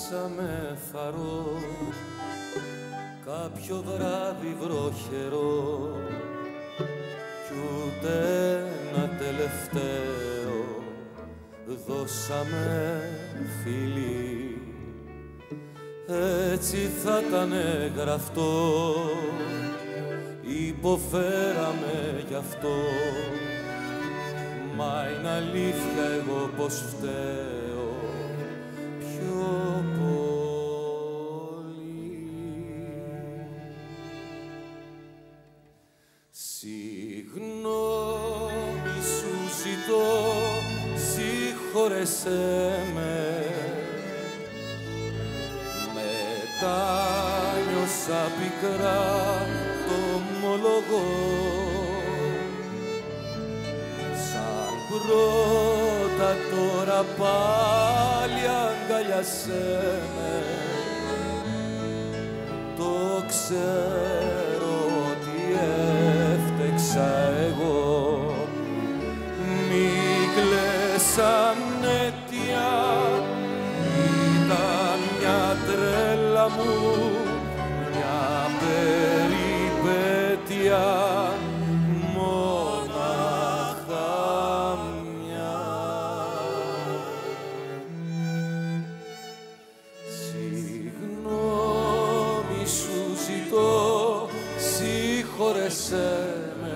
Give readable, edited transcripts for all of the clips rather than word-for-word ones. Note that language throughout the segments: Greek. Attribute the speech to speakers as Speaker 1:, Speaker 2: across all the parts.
Speaker 1: χάσαμε φαρό κάποιο βράδυ βροχερό κι ούτε ένα τελευταίο δώσαμε φιλί. Έτσι θα ήταν γραφτό, υποφέραμε γι' αυτό, μα είναι αλήθεια εγώ πως φταίω πιο πολύ. Συγγνώμη σου ζητώ, συγχώρεσέ με, μετά νιώσα πικρά, το ομολογώ, σαν πρώτα τώρα πάλι αγκαλιάσέ με. Το ξέρω ότι έφτεξα εγώ, μη κλαις ανέτεια, ήταν μια τρέλα μου, μια περιπέτεια, μονάχα μια. Συγγνώμη σου ζητώ, συγχώρεσέ με,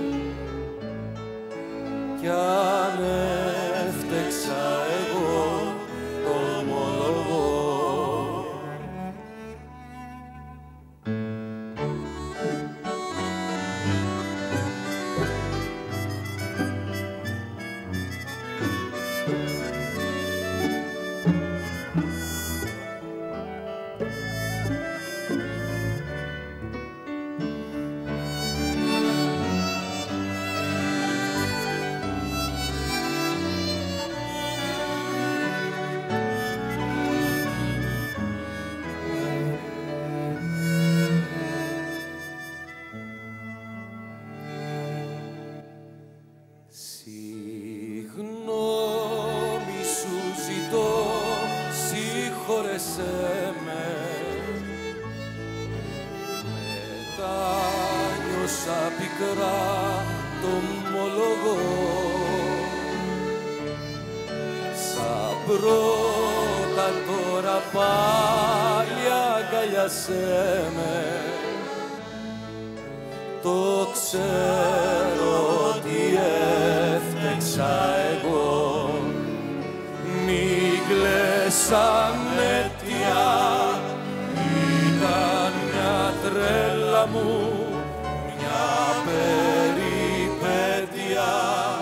Speaker 1: κι αν έφτεξα εγώ το ομολογώ. Συγγνώμη σου ζητώ, συγχώρεσέ με, μετάνιωσα πικρά, το ομολογώ, σαν πρώτα τώρα πάλι αγκαλιάσέ με. Το ξέρω ότι έφτεξα εγώ, μη κλαις ανέτεια, ήταν μια τρέλα μου, μια περιπέτεια,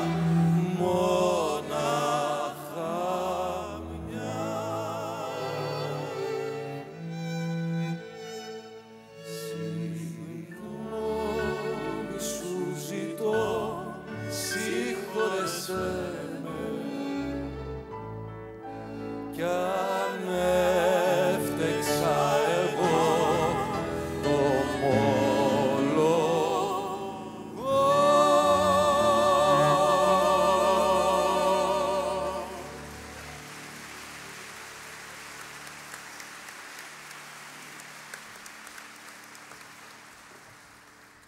Speaker 1: μονάχα μια. Συγγνώμη σου ζητώ, συγχώρεσέ με, κι